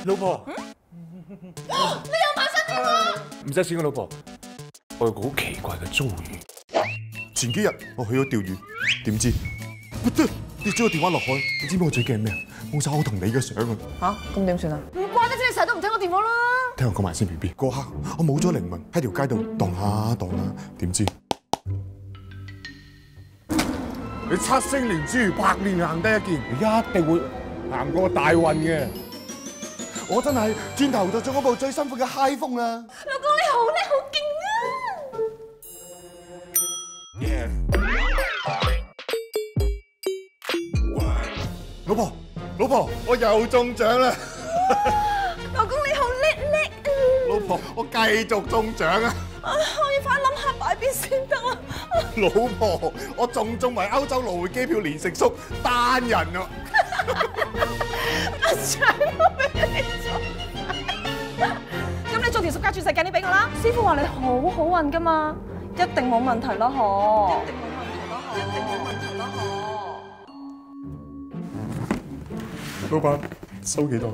老婆， 你又買新電話？ 唔使錢嘅老婆，我有個好奇怪嘅遭遇。前幾日我去咗釣魚，點知跌咗個電話落海。你知唔知我最驚咩啊？冇晒我同你嘅相啊！ 嚇，咁點算啊？唔怪得知你成日都唔聽我電話啦。 聽我講埋先 ，B B。嗰刻我冇咗靈魂，喺條街度蕩下蕩下，點知你七星連珠，百年行得一見，你一定會行過大運嘅。我真係轉頭就中嗰部最新款嘅 iPhone 啦！ 老公你好叻，好勁啊！ Yeah. 老婆，我又中獎啦！ 老公你好叻啊！ 老婆，我繼續中獎啊！ 我要快諗下擺邊先得啊！ 老婆，我仲中埋歐洲來回機票連食宿單人啊！ 阿祥都俾你中，咁你做條十佳鑽石戒指俾我啦！師傅話你好好運噶嘛，一定冇問題啦，嗬！一定冇問題啦，嗬！ 老闆，收幾多？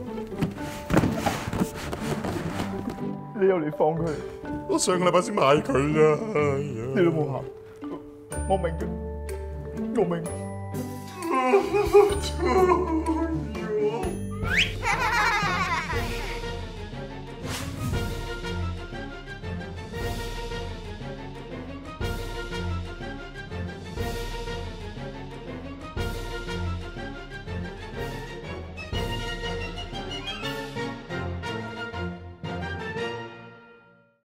你又嚟放佢？我上個禮拜先買佢咋，你都冇行。我明嘅，我明。